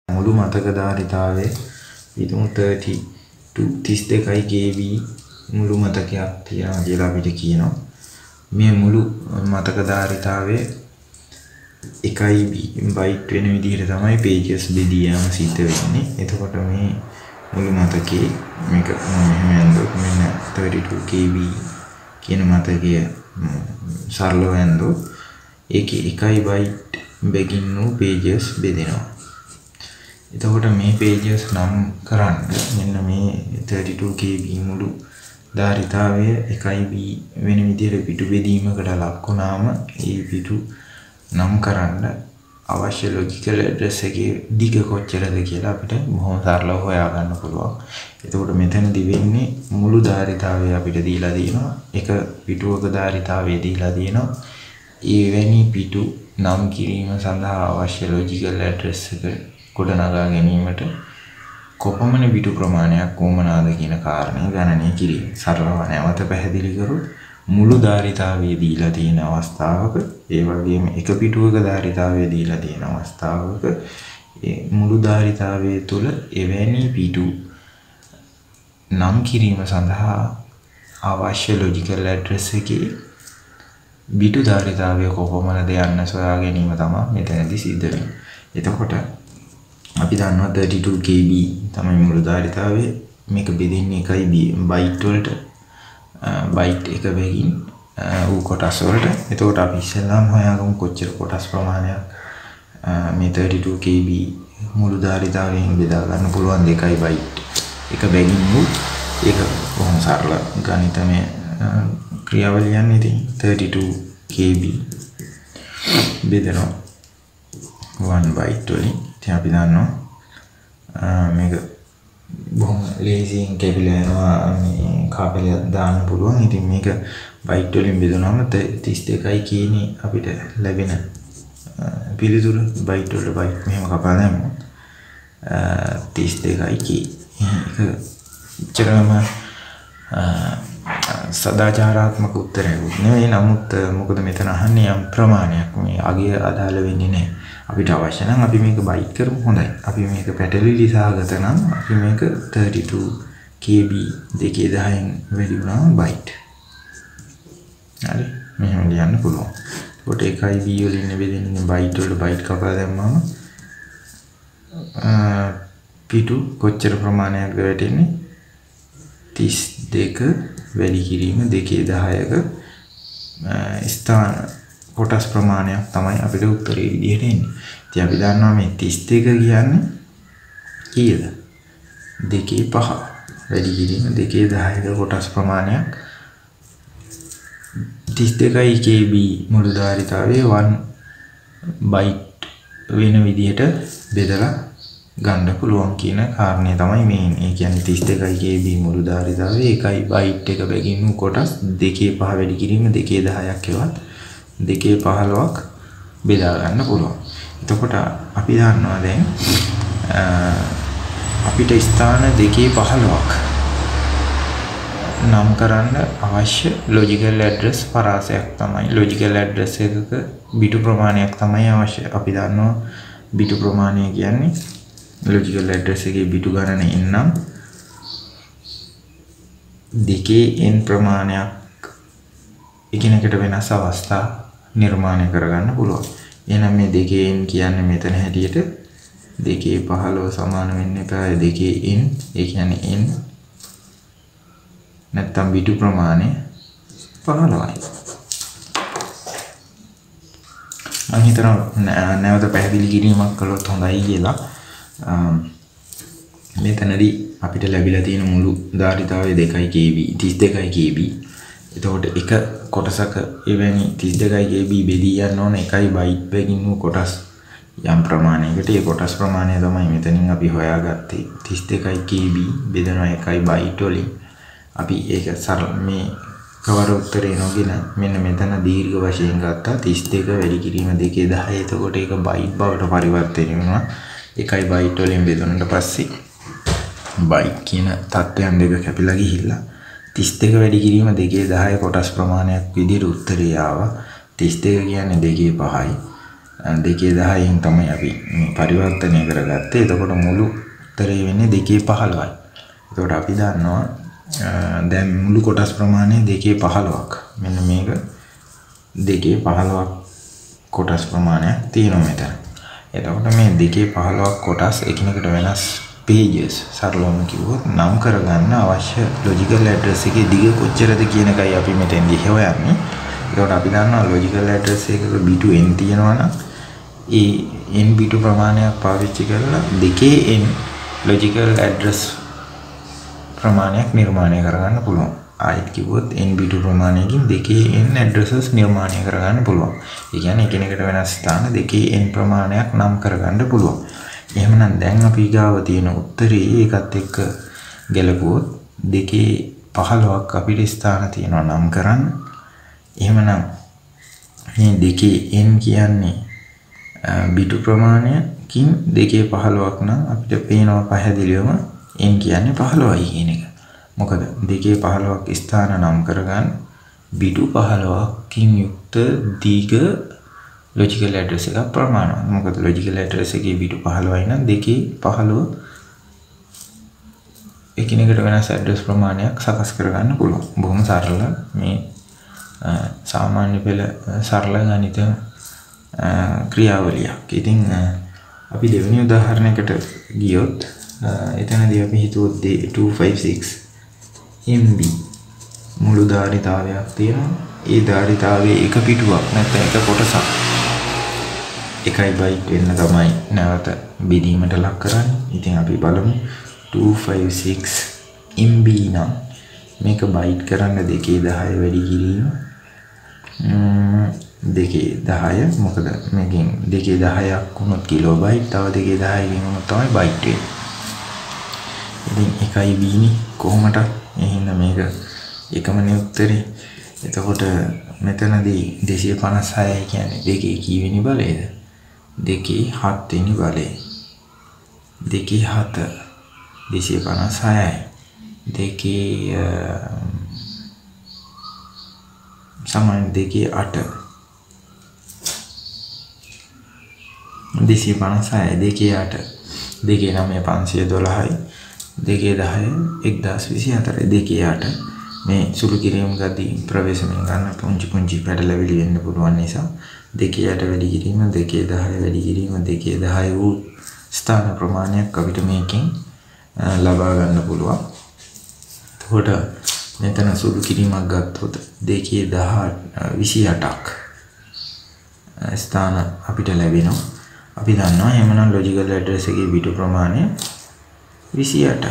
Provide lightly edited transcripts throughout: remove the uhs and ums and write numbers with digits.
මුළු මතක ධාරිතාවේ හිතමු 32 KB මුළු මතකයක් තියනවා කියලා අපිට කියනවා. මේ මුළු මතක ධාරිතාවේ 1 බයිට් වෙන විදිහට තමයි pages බෙදී යාම සිද්ධ වෙන්නේ. එතකොට මේ මුළු මතකයේ මේක මෙහෙම ඇඳුත් මෙන්න 32 KB කියන මතකය සරලව ඇඳුත් ඒකේ 1 බයිට් බැගින් වූ pages බෙදෙනවා. එතකොට මේ pages නම් කරන්න මෙන්න මේ 32 KB මුළු ධාරිතාවය 1B වෙන විදිහට පිටු බෙදීමකට ලක් වුණාම ඒ පිටු නම් කරන්න අවශ්‍ය logical address එකේ දිග කොච්චරද කියලා අපිට බොහොම සරලව හොයා ගන්න පුළුවන්. එතකොට මෙතනදී වෙන්නේ මුළු ධාරිතාවය අපිට දීලා තියෙනවා. එක පිටුවක ධාරිතාවය දීලා තියෙනවා. එවැනි පිටු නම් කිරීම සඳහා අවශ්‍ය logical address එක ගොඩනගා ගැනීමට කොපමණ පිටු ප්‍රමාණයක් වුමනාද කියන කාරණය ගණනය කිරීම. සරලව නැවත පැහැදිලි කරොත් මුළු ධාරිතාවය දීලා තියෙන අවස්ථාවක ඒ වගේම එක පිටුවක ධාරිතාවය දීලා තියෙන අවස්ථාවක මුළු ධාරිතාවය තුළ එවැනි පිටු නම් කිරීම සඳහා අවශ්‍ය logical address එකේ පිටු ධාරිතාවය කොපමණද යන්න සොයා ගැනීම තමයි මෙතනදී සිද්ධ වෙන්නේ. එතකොට අපි දන්නවා 32 KB තමයි මුළු ධාරිතාවය. මේක බෙදෙන්නේ 1 බයිට් වලට බයිට් එක බැගින් ඌ කොටස් වලට. එතකොට අපි ඉස්සෙල්ලාම හොයාගමු කොච්චර කොටස් ප්‍රමාණයක් මේ 32 KB මුළු ධාරිතාවයෙන් බෙදා ගන්න පුළුවන් 2 බයිට් එක බැගින් ඌ. ඒක කොහොම සරල ගණිතමය ක්‍රියාවලියක් ඉතින් 32 KB බෙදනවා 1 බයිට් වලින්. ඉතින් අපි දන්නවා මේක බොහොම ලේසියෙන් කැපිලා යනවා මේ කාපලය දාන්න පුළුවන්. ඉතින් මේක බයිට් වලින් බෙදුනම 32යි කියන්නේ අපිට ලැබෙන පිළිතුර බයිට් වල බයිට් මෙහෙම කපලා දැම්මොත් 32යි කියන්නේ. ඒක චරම සදාචාරාත්මක උත්තරයක් නෙවෙයි. නමුත් මොකද මෙතන අහන්නේ යම් ප්‍රමාණයක් මේ අගය අදාළ වෙන්නේ නැහැ. අපිට අවශ්‍ය නම් අපි මේක බයිට් කරමු. හොඳයි. අපි මේක පැටලිලි සහගත නම් අපි මේක 32 KB 210න් වැඩි වුණාම බයිට්. හරි. මෙහෙම ලියන්න පුළුවන්. ඒකට 1B වලින් බෙදෙන්නේ බයිට් වල බයිට් කපලා දැම්මම පිටු කොච්චර ප්‍රමාණයක්ද වැටෙන්නේ 32 වැඩි කිරීම 210ක ස්ථාන කොටස් ප්‍රමාණයක් තමයි අපිට උත්තරේ විදිහට එන්නේ. ඉතින් අපි දන්නවා මේ 32 කියන්නේ කීයද? 2.5 වැඩි කිරීම 2.10ක කොටස් ප්‍රමාණයක් 32 KB මුළු ධාරිතාවයේ 1 බයිට් වෙන විදිහට බෙදලා ගන්න පුළුවන් කියන කාරණය තමයි මේ. ඒ කියන්නේ 32 KB මුළු ධාරිතාවයේ 1 බයිට් එක බැගින් වූ කොටස් 2.5 වැඩි කිරීම 2.10ක් එවත් 2.15ක් බෙදා ගන්න පුළුවන්. එතකොට අපි දන්නවා දැන් අපිට ස්ථාන 2.15ක් නම් කරන්න අවශ්‍ය logical address පරාසයක් තමයි. logical address එකක බිටු ප්‍රමාණයක් තමයි අවශ්‍ය. අපි දන්නවා බිටු ප්‍රමාණය කියන්නේ logical address එකේ බිටු ගණන එන්නම් 2n ප්‍රමාණයක් එකිනෙකට වෙනස් අවස්ථා නිර්මාණය කරගන්න පුළුවන්. එහෙනම් මේ 2n කියන්නේ මෙතන හැටියට 2.15 සමාන වෙන්නේ 2n. ඒ කියන්නේ n නැත්තම් බිටු ප්‍රමාණය 15යි. මම හිතනවා නැවත පැහැදිලි කිරීමක් කළොත් හොඳයි කියලා. මෙතනදී අපිට ලැබිලා තියෙන මුළු ධාරිතාවය 2 KB 32 KB. එතකොට එක කොටසක එවැනි 32 KB බෙදී යන්න ඕන 1 බයිට් බැගින් වූ කොටස් යම් ප්‍රමාණයකට. ඒ කොටස් ප්‍රමාණය තමයි මෙතනින් අපි හොයාගත්තේ 32 KB බෙදෙනවා 1 බයිට් වලින්. අපි ඒක සරල මේ කවර උත්තරේ නොගෙන මෙන්න මෙතන දීර්ඝ වශයෙන් ගත්තා 32 වැඩි කිරීම 2.10. එතකොට ඒක බයිට් බවට පරිවර්තනය වුණා. 1 බයිට් වලින් බෙදුනට පස්සේ බයිට් කියන තත්ත්වයන් දෙක කැපිලා ගිහිල්ලා 32 වැඩි කිරීම 2.10 කොටස් ප්‍රමාණයක් විදිහට උත්තරය ආවා. 32 කියන්නේ 2.5යි. 2 10න් තමයි අපි මේ පරිවර්තනය කරගත්තේ. එතකොට මුළු උත්තරේ වෙන්නේ 2 15යි. එතකොට අපි දන්නවා දැන් මුළු කොටස් ප්‍රමාණය 2 15ක්. මෙන්න මේක 2 15ක් කොටස් ප්‍රමාණයක් තියෙනවා මෙතන. එතකොට මේ 2 15ක් කොටස් එකිනෙකට වෙනස් pages සරලවම කිව්වොත් නම් කරගන්න අවශ්‍ය logical address එකේ දිග කොච්චරද කියන එකයි අපි මෙතෙන්දී හොයන්නේ. එතකොට අපි දන්නවා logical address එකක b to n තියෙනවා නම් ඒ n b to ප්‍රමාණයක් පාවිච්චි කරලා 2n logical address ප්‍රමාණයක් නිර්මාණය කරගන්න පුළුවන්. ආයෙත් කිව්වොත් n b to ප්‍රමාණයකින් 2n addresses නිර්මාණය කරගන්න පුළුවන්. ඒ කියන්නේ එකිනෙකට වෙනස් ස්ථාන 2n ප්‍රමාණයක් නම් කරගන්න පුළුවන්. එහෙමනම් දැන් අපි ගාව තියෙන උත්තරේ ඒකත් එක්ක ගැලපුවොත් 2 15ක් අපිට ස්ථාන තියෙනවා නම් කරන්න. එහෙමනම් මේ 2n කියන්නේ b2 ප්‍රමාණයකින් 2 15ක් නම් අපිට පේනවා පැහැදිලිවම n කියන්නේ 15යි කියන එක. මොකද 2 15ක් ස්ථාන නම් කරගන්න b2 15කින් යුක්ත දීඝ logical address එක ප්‍රමාණවත්. මොකද logical address එකේ b2 15යි නම් 2 15 එකිනෙකට වෙනස් address ප්‍රමාණයක් සකස් කරගන්න පුළුවන්. බොහොම සරල මේ සාමාන්‍ය පෙළ සරල ගණිත ක්‍රියාවලියක්. ඉතින් අපි දෙවෙනි උදාහරණයකට ගියොත් එතනදී අපි හිතුවොත් 256 MB මුළු ධාරිතාවයක් තියෙනවා. ඒ ධාරිතාවයේ එක පිටුවක් නැත්නම් එක කොටසක් 1 බයිට් වෙන්න තමයි නැවත බෙදීමට ලක් කරන්නේ. ඉතින් අපි බලමු 256 MB නම් මේක බයිට් කරන්න 210 වැඩි කිරීම 210 මොකද මේකෙන් 210ක් වුණොත් කිලෝබයිට් තව 210කින් වුණොත් තමයි බයිට් වෙන්නේ. ඉතින් 1යි b නේ කොහොමද? එහෙනම් මේක එකමනේ උත්තරේ. එතකොට මෙතනදී 256 කියන්නේ 2 කීවෙනි බලයේද? 2 7 වෙනි බලය. 2 7 256යි. 2 සමාන 2 8 256 2 8 2 9 512යි 2 10 1024 2 8 මේ සුළු කිරීම ගදී ප්‍රවේශමෙන් ගන්න පුංචි පැටලවිලි වෙන්න පුළුවන් නිසා 2 8 වැඩි කිරීම 2 10 වැඩි කිරීම 2 10 වූ ස්ථාන ප්‍රමාණයක් අපිට මේකෙන් ලබා ගන්න පුළුවන්. එතකොට මෙතන සුළු කිරීමක් ගත්තොත් 228ක් ස්ථාන අපිට ලැබෙනවා. අපි දන්නවා එහෙමනම් logical address එකේ bit ප්‍රමාණය 28යි.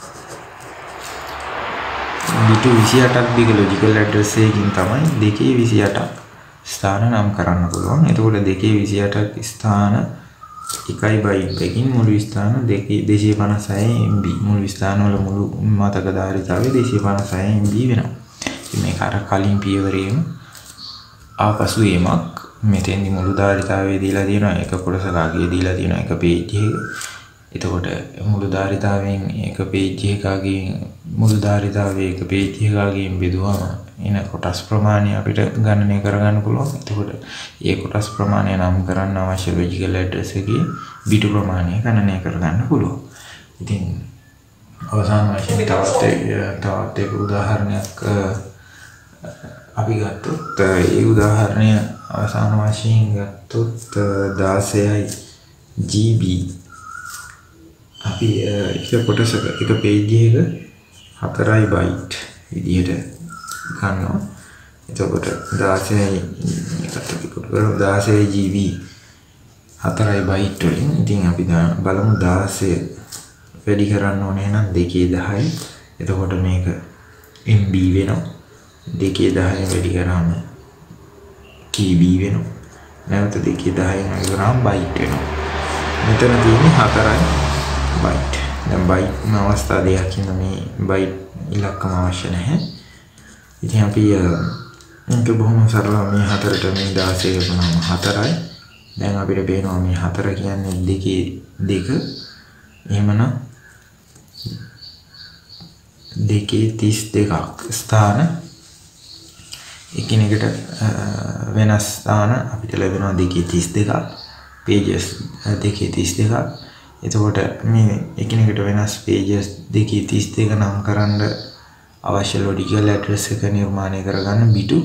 bit 28ක් දිග logical address එකකින් තමයි 228ක් ස්ථාන නම් කරන්න පුළුවන්. එතකොට 228ක් ස්ථාන 1 බයිට් එකකින් මුළු ස්ථාන 256 MB මුළු ස්ථාන වල මුළු මතක ධාරිතාවය 256 MB වෙනවා. ඉතින් මේක අර කලින් පියවරේම ආපසු එීමක්. මෙතෙන්දි මුළු ධාරිතාවය දීලා තියෙනවා එක කොටසක අගය දීලා තියෙනවා එක පේජ් එකක. එතකොට මුළු ධාරිතාවයෙන් එක පේජ් එකකින් මුළු ධාරිතාවයේ එක පේජ් එකකින් බෙදුවම එන කොටස් ප්‍රමාණය අපිට ගණනය කරගන්න පුළුවන්. එතකොට ඒ කොටස් ප්‍රමාණය නම් කරන්න අවශ්‍ය logical address එකේ bit ප්‍රමාණය ගණනය කරගන්න පුළුවන්. ඉතින් අවසාන වශයෙන් තවත් එක උදාහරණයක් අපි ගත්තොත් ඒ උදාහරණය අවසාන වශයෙන් ගත්තොත් 16යි GB අපි එක කොටසක එක පේජ් එකක 4යි බයිට් විදිහට ගන්නවා. එතකොට 16යි එකට අපි කොට කරමු 16 GB 4යි බයිට් වලින්. ඉතින් අපි බලමු 16 වැඩි කරන්න ඕනේ නම් 210යි. එතකොට මේක MB වෙනවා. 210 වැඩි කරාම KB වෙනවා. නැවත 210 වැඩි කරාම බයිට් වෙනවා. මෙතන තියෙන්නේ 4යි බයිට්. දැන් බයිට් අවස්ථා දෙකකින් මේ බයිට් ඉලක්කම අවශ්‍ය නැහැ. ඉතින් අපි මේක බොහොම සරලව මේ 4ට මේ 16 ගණන් 4යි. දැන් අපිට පේනවා මේ 4 කියන්නේ 2 එහෙමනම් 2 32ක් ස්ථාන එකිනෙකට වෙනස් දාන අපිට ලැබෙනවා 232ක් pages 232ක්. එතකොට මේ එකිනෙකට වෙනස් pages 232 නම් කරන්න අවශ්‍ය logical address එක නිර්මාණය කරගන්න බිටු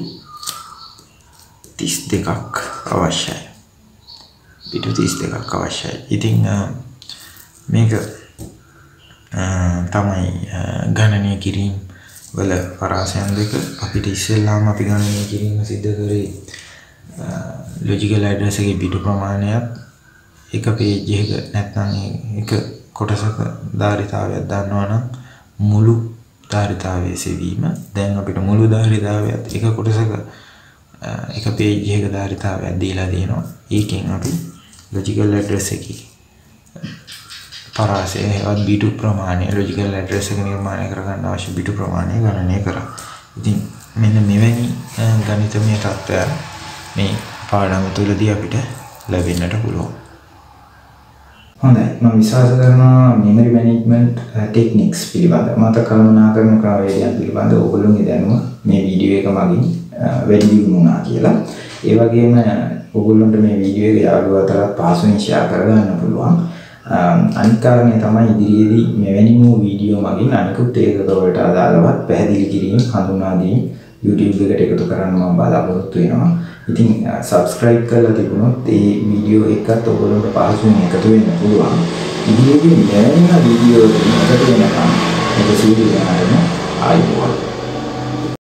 32ක් අවශ්‍යයි. බිටු 32ක් අවශ්‍යයි. ඉතින් මේක තමයි ගණනය කිරීම වල පරාසයන් දෙක. අපිට ඉස්සෙල්ලාම අපි ගණනය කිරීම සිද්ධ කරේ logical address එකේ බිටු ප්‍රමාණයත් එක page එක නැත්නම් එක කොටසක ධාරිතාවයක් දන්නවනම් මුළු ධාරිතාවයේ සෙවීම. දැන් අපිට මුළු ධාරිතාවයත් එක කොටසක එක page එකක ධාරිතාවයක් දීලා දෙනවා. ඒකෙන් අපි logical address එකේ පරාසය හෙවත් බිටු ප්‍රමාණය logical address එක නිර්මාණය කරගන්න අවශ්‍ය බිටු ප්‍රමාණය ගණනය කරා. ඉතින් මෙන්න මෙවැනි ගණිතමය තත්ත්වයන් මේ පාඩම තුළදී අපිට ලැබෙන්නට පුළුවන්. හොඳයි, මම විශ්වාස කරනවා memory management techniques පිළිබඳ මතක කළමනාකරන ක්‍රමවේදයන් පිළිබඳ ඔයගොල්ලෝගේ දැනුම මේ වීඩියෝ එක මගින් වැඩි දියුණු වුණා කියලා. ඒ වගේම ඔයගොල්ලන්ට මේ වීඩියෝ එක යාළුවෝ අතරත් පහසුවෙන් share කරගන්න පුළුවන්. අනිත් කාරණේ තමයි ඉදිරියේදී මෙවැනි වූ වීඩියෝ මගින් අනිකුත් ඒකක වලට අදාළවත් පැහැදිලි කිරීම හඳුන්වා දීම YouTube එකට එකතු කරන්න මම බලාපොරොත්තු වෙනවා. ඉතින් subscribe කරලා තිබුණොත් මේ වීඩියෝ එකත් ඔයගොල්ලන්ට පහසුවෙන් එකතු වෙන්න පුළුවන්. ඉදිරියේදී මෙවැනි වීඩියෝ එකකට එකතු වෙනකම් මේක සීඩි ගන්න ආයිබෝල්.